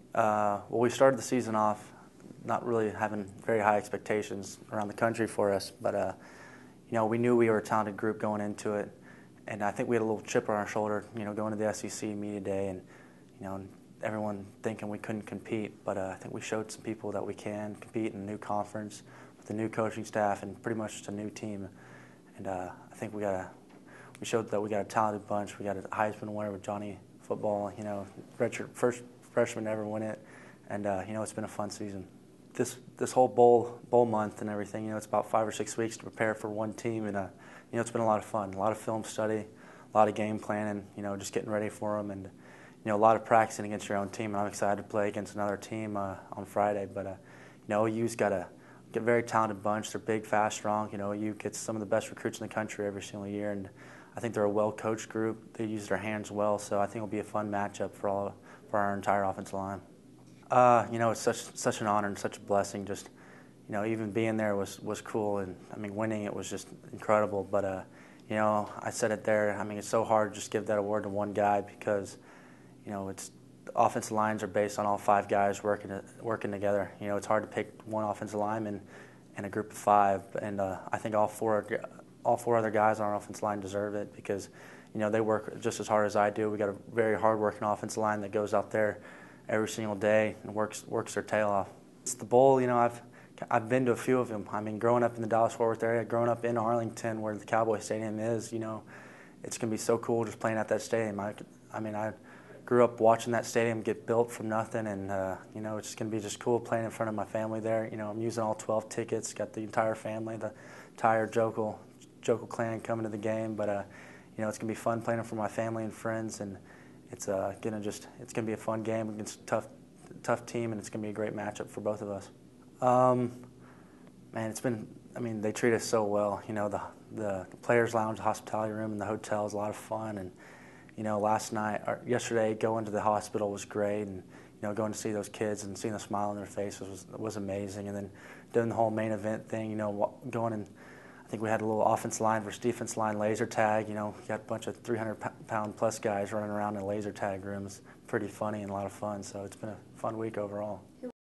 Well, we started the season off not really having very high expectations around the country for us, but we knew we were a talented group going into it, and I think we had a little chip on our shoulder, going to the SEC media day, and everyone thinking we couldn't compete. But I think we showed some people that we can compete in a new conference with a new coaching staff and pretty much just a new team. And I think we showed that we got a talented bunch. We got a Heisman winner with Johnny Football, redshirt first freshman to ever win it, and it's been a fun season. This whole bowl month and everything, it's about 5 or 6 weeks to prepare for one team, and it's been a lot of fun, a lot of film study, a lot of game planning, just getting ready for them, and a lot of practicing against your own team. And I'm excited to play against another team on Friday. But OU's got a very talented bunch. They're big, fast, strong. OU gets some of the best recruits in the country every single year, and I think they're a well-coached group. They use their hands well, so I think it'll be a fun matchup for our entire offensive line. It's such an honor and such a blessing. Just even being there was cool, and winning it was just incredible. But I said it there. It's so hard to just give that award to one guy because it's offensive lines are based on all 5 guys working together. It's hard to pick one offensive lineman in a group of 5, and I think all four other guys on our offensive line deserve it because they work just as hard as I do. We got a very hard-working offensive line that goes out there every single day and works their tail off. It's the bowl. I've been to a few of them. Growing up in the Dallas-Fort Worth area, growing up in Arlington where the Cowboy Stadium is, it's gonna be so cool just playing at that stadium. I grew up watching that stadium get built from nothing, and it's just gonna be just cool playing in front of my family there. I'm using all 12 tickets, got the entire family, the entire Joeckel clan coming to the game. But it's gonna be fun playing for my family and friends, and it's gonna be a fun game against a tough team, and it's gonna be a great matchup for both of us. It's been. They treat us so well. The players' lounge, the hospitality room, and the hotel is a lot of fun, and yesterday, going to the hospital was great, and going to see those kids and seeing the smile on their faces was amazing. And then doing the whole main event thing, going and I think we had a little offensive line versus defensive line laser tag. We got a bunch of 300-pound plus guys running around in a laser tag room. It's pretty funny and a lot of fun. So it's been a fun week overall.